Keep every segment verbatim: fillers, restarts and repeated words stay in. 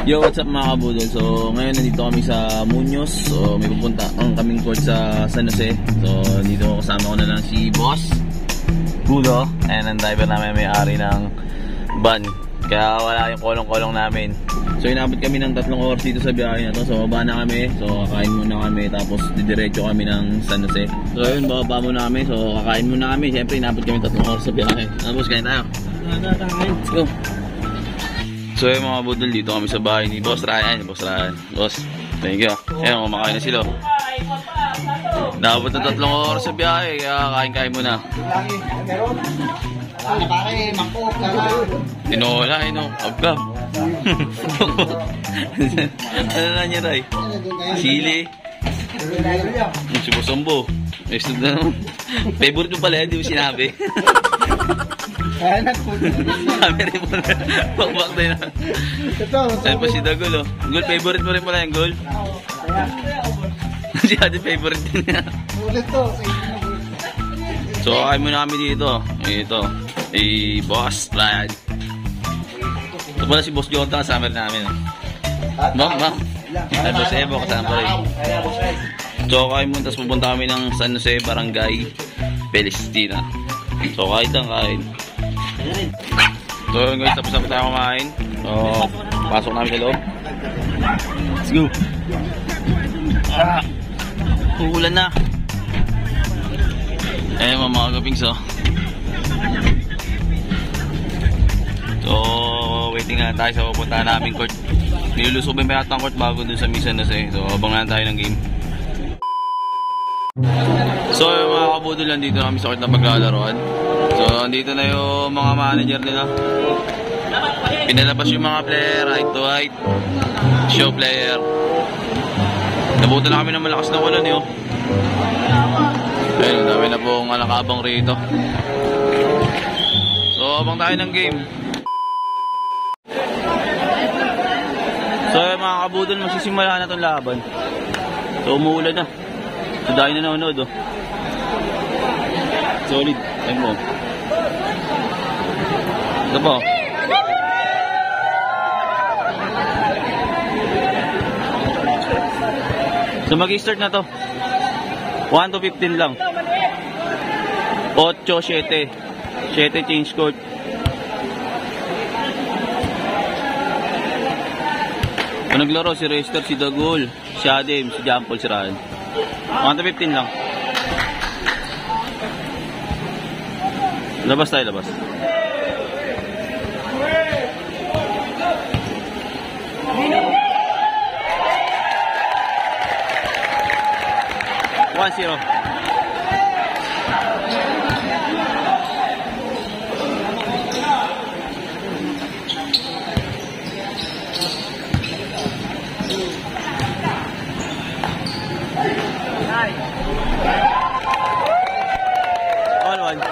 Yo, what's up mga kabudol? So, ngayon nandito kami sa Muñoz. So, may pupunta ang kaming court sa San Jose. So, dito kasama ko na lang si Boss Gudo. And ang driver namin may-ari ng van. Kaya wala yung kolong-kolong namin. So, inabot kami ng tatlong oras dito sa biyahe na to. So, baba na kami. So, kakain muna kami. Tapos, didiretso kami ng San Jose. So, yun, bababa muna kami. So, kakain muna kami. Siyempre, inabot kami tatlong oras sa biyahe. Tapos, kain tayo. Let's go. So yung mga budol, dito kami sa bahay ni Boss Ryan. Boss Ryan. Boss, thank you. Ayan, kumakain na sila. Nakabot na tatlong oras sa biyahe, kaya kain-kain muna. Tinola, eh no? Abgam. Ano na niya, Ray? Sili. Si Bosombo. Favorite mo pala, hindi mo sinabi. Kami rin mo na. Bakbak tayo na. Saan pa si Dagol, oh. Gol, favorite mo rin pala yung Gol? Si Ate favorite din niya. So, kakain muna kami dito. Ito. Eh, Boss Ryan. Ito pala si Boss Jota, kasama namin. Bak, bak. Ay, Boss Evo, kasama rin. So, kakain muna, tapos pupunta kami ng San Jose, Barangay Palestina. So, kahit lang kain. So, guys, tapos na tayo kumain. So, pasok namin sa loob. Let's go. Ah, uulan na. Ayan mga mga gabings, oh. So, waiting na tayo sa pupuntahan namin court. Nilulusubin pa yata ang court bago dun sa San Jose. So, abang na tayo ng game. So, yung mga kabudol, nandito kami sa court na paglalaroan. So, nandito na yung mga manager nila. Pinalabas yung mga player, right to right. Show player. Nabuto na kami ng malakas na ulan, yun. Ayun, dami na pong alakabang rito. So, abang tayo ng game. So, yung mga kabudol, magsisimula na itong laban. So, umuulan na. So, dahil na nanonood, oh. Solid. Ayun mo. Ito po. So mag-i-start na to. one to fifteen lang. eight, seven. seven change court. Kung naglaro si Rester, si Dagol, si Adem, si Jampol, si Ryan. one to fifteen lang. Labas tayo, labas. one zero. All one.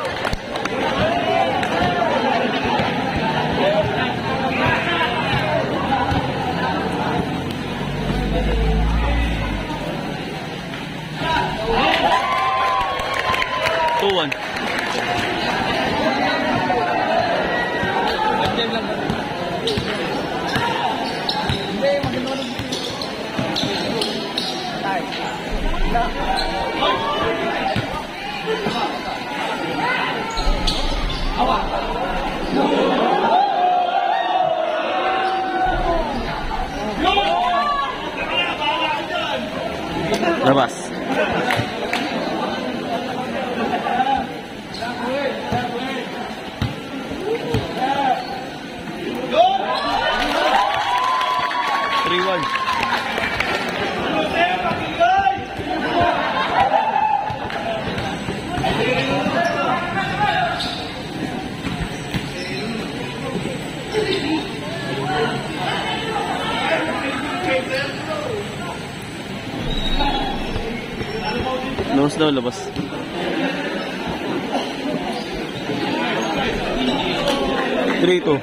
two one. Labas. three one. Labas daw, labas. three two.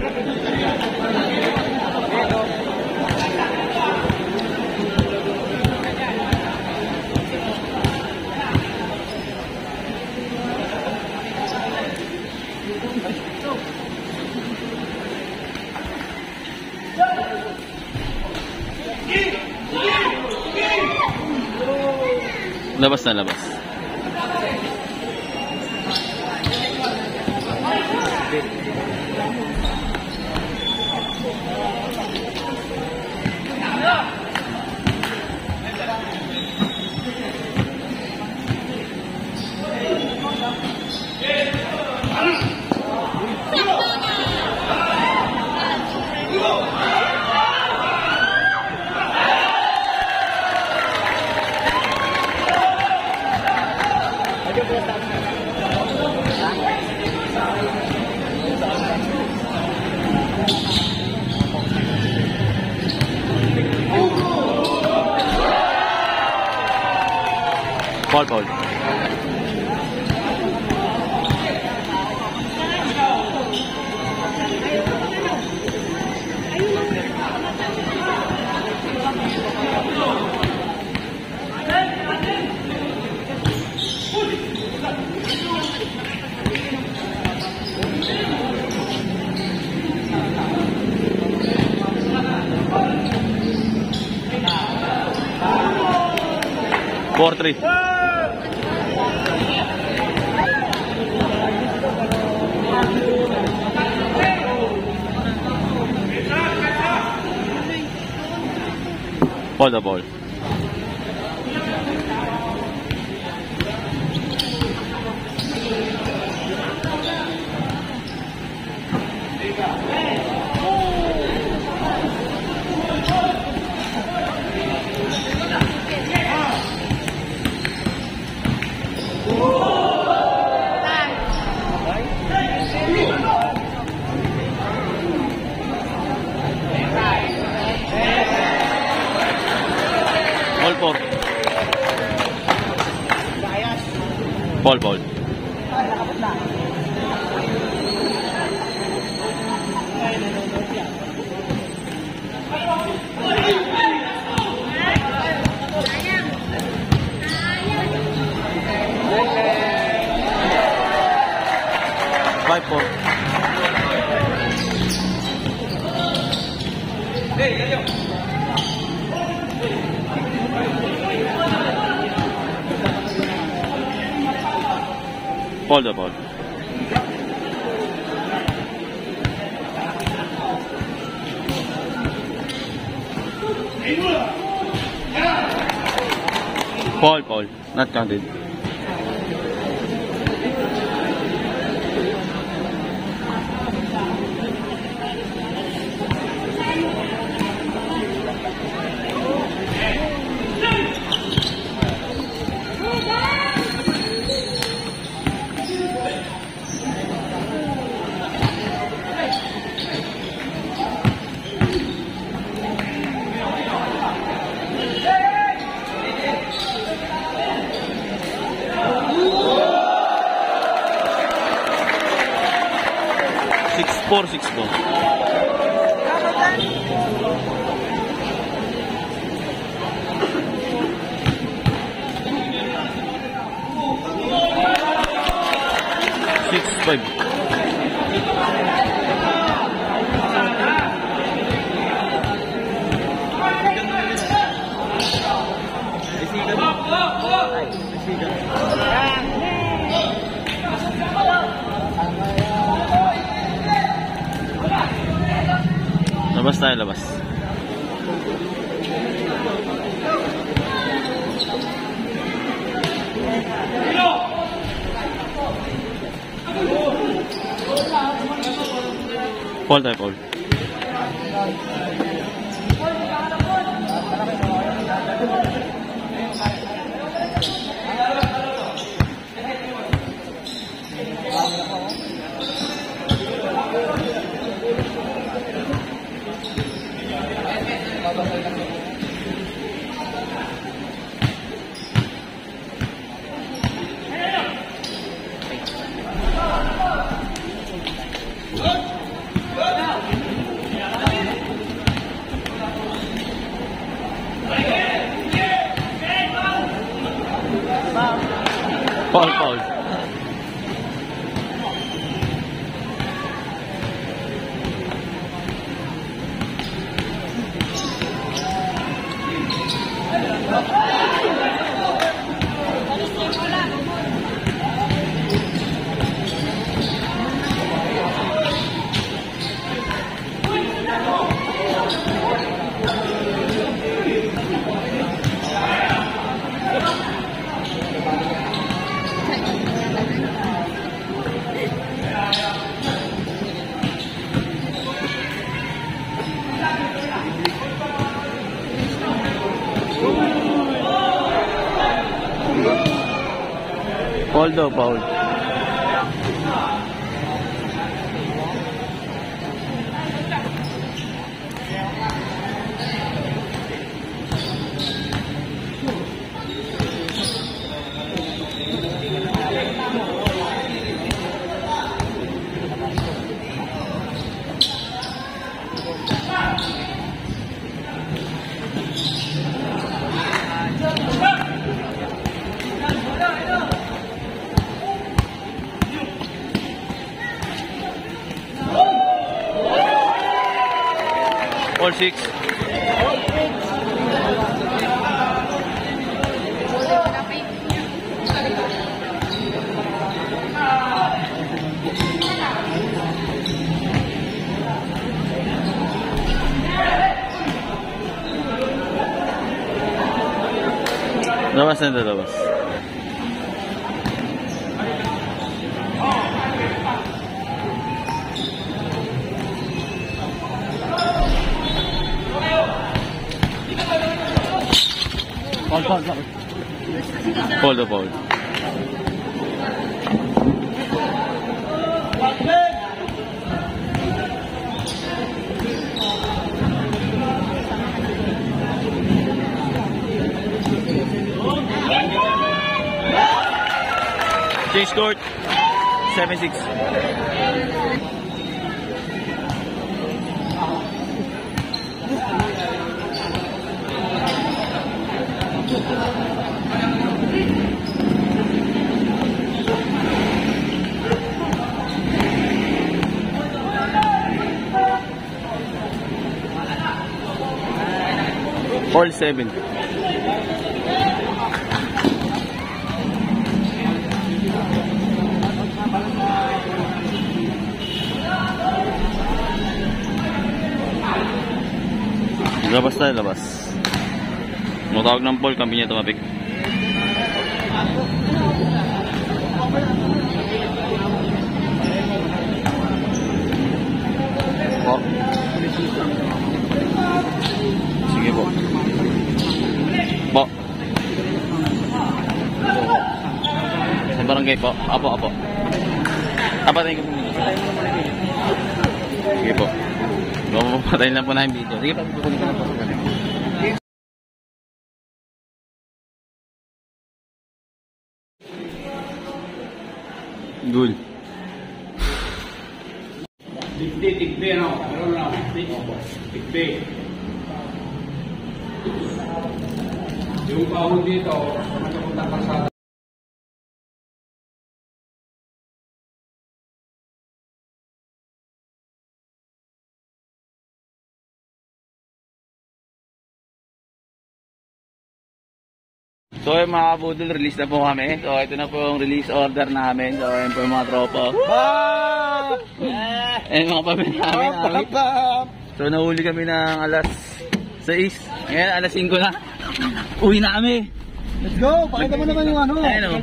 Labas na labas. Paul, Paul. four three. Ball the ball. Ball four. Ball ball. Five four. Ball the ball. Ball, ball, not counted. Six four, six four. Six five. Labas tayo, labas. Paul tayo, Paul. Paul, Paul. Paul daw, Paul. All six. Labas na labas. Paul, Paul, Paul. Paul, the Paul. Change court. seven six. All seven. Labas tayo, labas. Matawag ng Paul, kami niya tumapik. Po. Sige po. Po. Sa barangay po. Apo, apo. Apatayin ko po muna. Sige po. Patayin lang po na yung video. Sige po. Pupunin ko na po. Gul. Tigbe, tigbe, no? Meron na. Tigbe. Yung kahon dito, matapunta pa sa... So yung mga kabudol, release na po kami. So ito na po yung release order namin. So yun po yung mga tropa. Bap! Ayun mga pamilya namin. Bap! Bap! So nahuli kami ng alas sais. Ngayon alas singko na. Uwi na kami. Let's go! Pakita mo naman yung ano. Ayun o.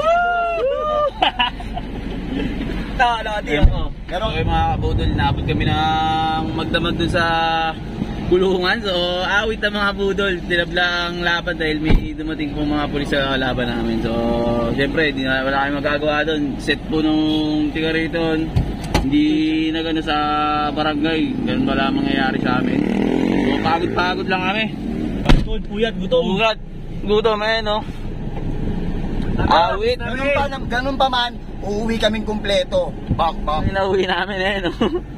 Nakakati ako. So yung mga kabudol, naabot kami ng magdamag dun sa kulungan. So awit ang mga budol, tinablang laban dahil may dumating pong mga pulis sa laban namin. So syempre di na, wala kayong magagawa doon. Set po nung tiga rito, hindi na gano'n sa barangay, ganun pala mangyayari sa amin. So pagod-pagod lang kami. Pagod, puyat, gutom. Ugat, gutom eh no. Awit. Ganun pa, ganun pa man, uuwi kaming kumpleto. Bak, bak. Pinauwi namin eh no.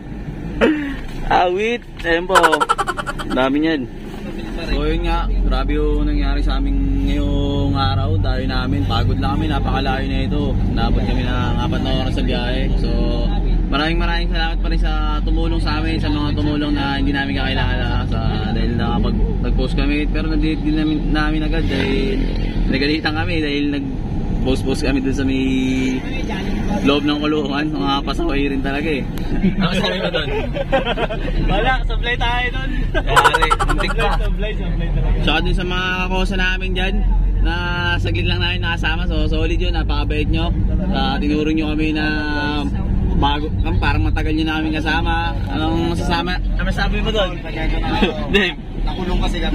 Awit, ayun po. Dami niyan. So yun nga, grabe yung nangyari sa amin ngayong araw. Dahil namin, pagod lang kami, napakalayo na ito. Nabot kami ng apat na oras sa biyahe. So maraming maraming salamat pa rin sa tumulong sa amin, sa mga tumulong na hindi namin kakilala sa, dahil nakapag nag-post kami. Pero nag-delete din namin, namin agad dahil nagalitan kami dahil nag-post-post kami dun sa may loob ng kulungan. Mga pasaway rin talaga eh. Ano sabi mo doon? Wala, sablay tayo doon. Yari, muntik pa. Sablay, sablay talaga. Tsaka dun sa mga kakosa namin dyan na saglit lang namin nakasama, so solid yun, napakabait nyo. Uh, tinuro nyo kami na bago, parang matagal nyo na kami kasama. Anong masasama? Ano masabi mo doon? Dave? nakulong kasi kami.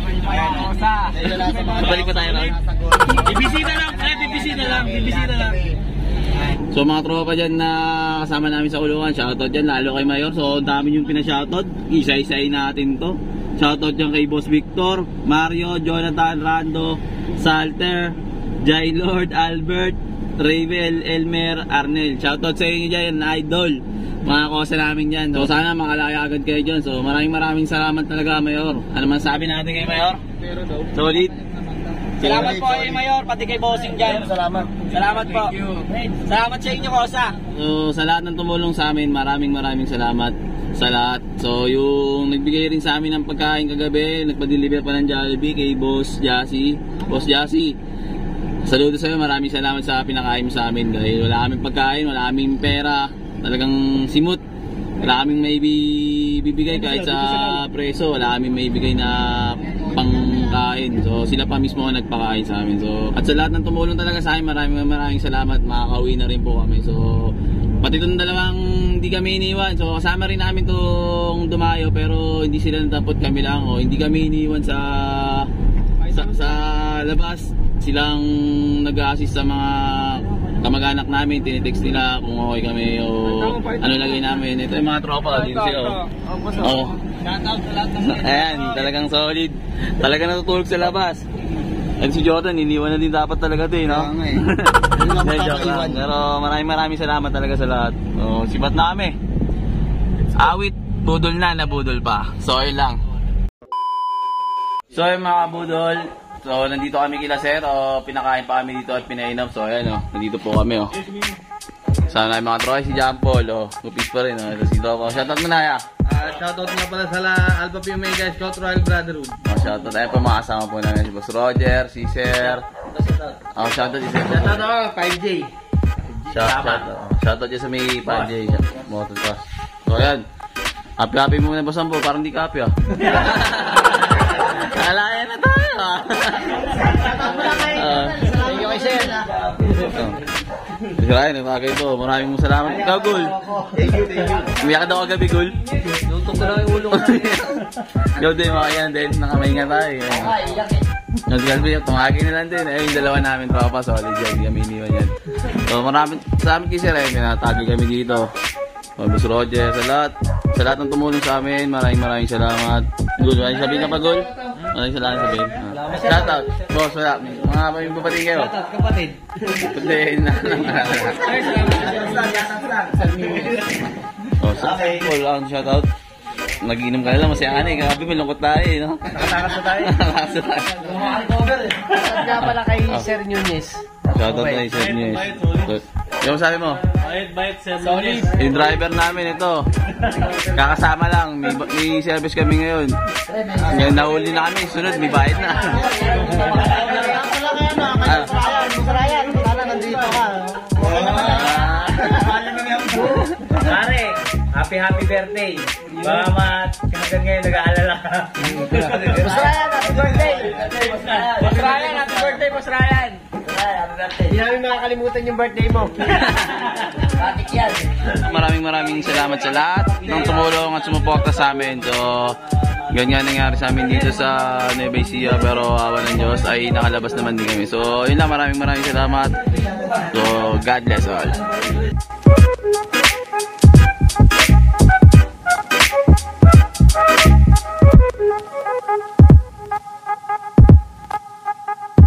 Balik pa tayo ron. Bibisita lang, eh, bibisita lang, bibisita lang. So mga tropa dyan na kasama namin sa kulungan, shoutout dyan lalo kay Mayor. So dami yung pinashoutout, isa-isayin natin to. Shoutout dyan kay Boss Victor, Mario, Jonathan, Rando, Salter, Jai Lord, Albert, Ravel, Elmer, Arnel. Shoutout sa inyo dyan, idol. Mga kosa namin dyan. So sana makalaya agad kayo dyan. So maraming maraming salamat talaga, Mayor. Ano man sabi natin kay Mayor? Solid. Salamat po kay Mayor, pati kay Bossing dyan. Salamat. Salamat po. Salamat sa inyo, Kosa. So sa lahat ng tumulong sa amin, maraming maraming salamat sa lahat. So yung nagbigay rin sa amin ng pagkain kagabi, nagpa-deliver pa ng Jollibee kay Boss Jassy. Boss Jassy, saludo sa'yo, maraming salamat sa pinakain mo sa amin. Dahil wala kaming pagkain, wala kaming pera, talagang simut. Wala kaming may bibigay kahit sa preso, wala kaming may bigay na pangkain. So sila pa mismo ang nagpakain sa amin. So at sa lahat ng tumulong talaga sa amin, maraming maraming salamat. Makakauwi na rin po kami. So pati itong dalawang hindi kami iniwan. So kasama rin namin itong dumayo, pero hindi sila natapot, kami lang. O hindi kami iniwan sa sa, sa labas. Silang nag-a-assist sa mga kamag-anak namin, tinitext nila kung okay kami o ano lagay namin. Ito yung mga tropa dito sila. Oo. Ayan, talagang solid. Talagang natutulog sa labas. At si Jordan, iniwan na din dapat talaga ito eh, no? Joke lang. Pero maraming maraming salamat talaga sa lahat. O, sibat na kami. Awit, budol na, nabudol pa. So, yun lang. So, yun mga budol. So, nandito kami kila sir, o pinakain pa kami dito at pinainom. So, ayan o, nandito po kami o. Sana yung mga troy, si John Paul o, upis pa rin o. Ito si Tropa. Shoutout mo na ya. Uh, shoutout nga pala sa la Alpha Pi Omega Scout Royal Brotherhood. O, shoutout. Ayan po mga kasama po namin. Si Boss Roger, si Sir. O, shoutout si Sir. Shoutout ako, five J. Shoutout. Shoutout dyan sa may five J Motocross. So, ayan. Happy-happy muna Boss Ambo, parang di ka happy ah. Alaya na tayo ah. Thank you kay Sir. Sirain, nagpagay po. Maraming mong salamat. Ikaw, Gul. Thank you, thank you. Umiyak daw kagabi, Gul. Nuntok ko lang yung ulo ko. Ikaw din, mga yan din. Nakamahinga tayo. Nag-galbi, tumagin na lang din. Ayun, yung dalawa namin tropa. Solid yan. Hindi kami iniwan yan. So, maraming sa amin kay Sir. Ayun, pinatagi kami dito. Boss Roger, sa lahat. Sa lahat ng tumulong sa amin, maraming maraming salamat. Gul, maraming sabihin ka pa, Gul? Maraming salamat sabihin. Shoutout. Boss, wala. Mga may bapating kayo. Shoutout, kapatid. Hindi, na Oh, sa Paul, ang shoutout. Nag-inom ka na lang, masaya ka na eh. Kagabi may lungkot tayo eh, no? Nakatakas na tayo. Nakatakas na tayo. Shoutout nga pala kay Sir Nunez. Shoutout na yung Sir Nunez. Yung sabi mo? Bayit, bayit, Sir Nunez. Yung driver namin ito. Kakasama lang. May, may service kami ngayon. Ngayon nahuli na kami. Sunod, may bayad na. Masarayan, sana nandito ka. Pare, happy happy birthday. Baka mat, kinagan ngayon, nag-aalala ka. Boss Ryan, happy birthday. Boss Ryan, happy birthday, Boss Ryan. Hindi namin makakalimutan yung birthday mo. Batik yan. Maraming maraming salamat sa lahat ng tumulong at sumuporta sa amin. So, ganyan nga nangyari sa amin dito sa Nueva Ecija, pero awa ng Diyos ay nakalabas naman din kami. So, yun lang, maraming maraming salamat. So, God bless all.